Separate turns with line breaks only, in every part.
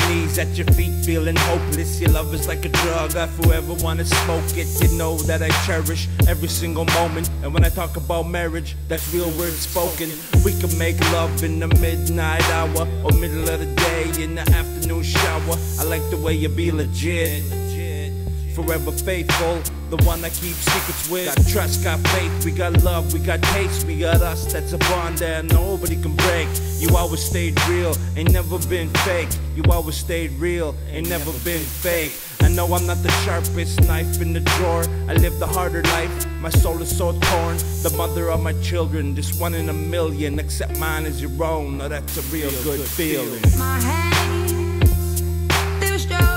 knees at your feet, feeling hopeless. Your love is like a drug, I forever wanna smoke it. You know that I cherish every single moment. And when I talk about marriage, that's real words spoken. We can make love in the midnight hour, or middle of the day in the afternoon shower. I like the way you be legit, forever faithful, the one I keep secrets with. Got trust, got faith, we got love, we got taste, we got us. That's a bond that nobody can break. You always stayed real, ain't never been fake. You always stayed real, ain't never been fake. I know I'm not the sharpest knife in the drawer. I live the harder life, my soul is so torn. The mother of my children, just one in a million. Accept mine as your own, now that's a real good feeling.
My hands, they're strong.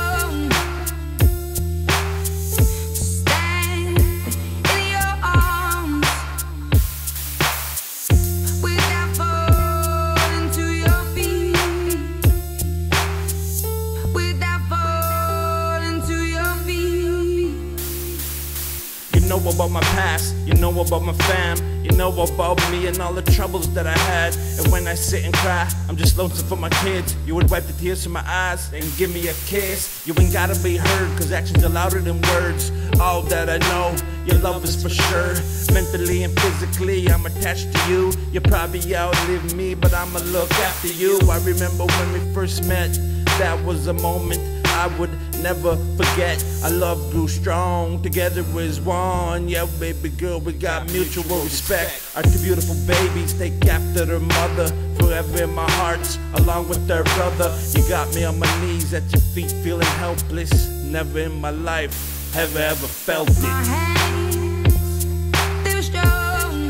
You know about my past, you know about my fam, you know about me and all the troubles that I had. And when I sit and cry, I'm just lonesome for my kids. You would wipe the tears from my eyes and give me a kiss. You ain't gotta be heard, cause actions are louder than words. All that I know, your love is for sure. Mentally and physically, I'm attached to you. You probably outlive me, but I'ma look after you. I remember when we first met, that was a moment I would never forget. Our love grew strong, together as one. Yeah, baby girl, we got mutual respect. Our two beautiful babies take after their mother, forever in my heart, along with their brother. You got me on my knees at your feet, feeling helpless. Never in my life have I ever felt it.
My hands, they're strong.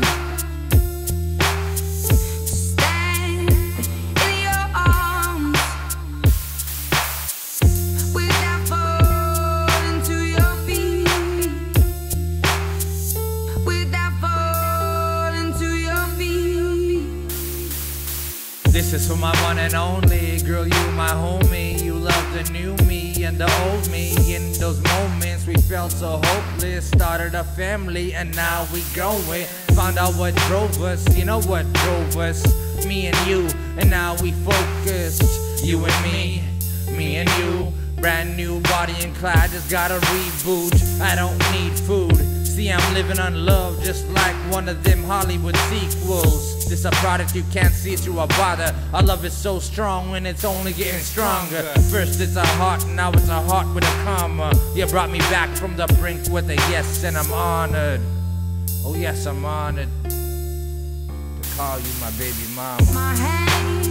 This is for my one and only girl, you my homie. You love the new me and the old me. In those moments we felt so hopeless. Started a family and now we growing. Found out what drove us, you know what drove us. Me and you, and now we focused. You and me and you. Brand new Bonnie and Clyde, just got a reboot. I don't need food. See, I'm living on love, just like one of them Hollywood sequels. This a product you can't see through a bother. Our love is so strong and it's only getting stronger. First it's a heart, now it's a heart with a comma. You brought me back from the brink with a yes, and I'm honored. Oh yes, I'm honored to call you my baby mama.
My hands.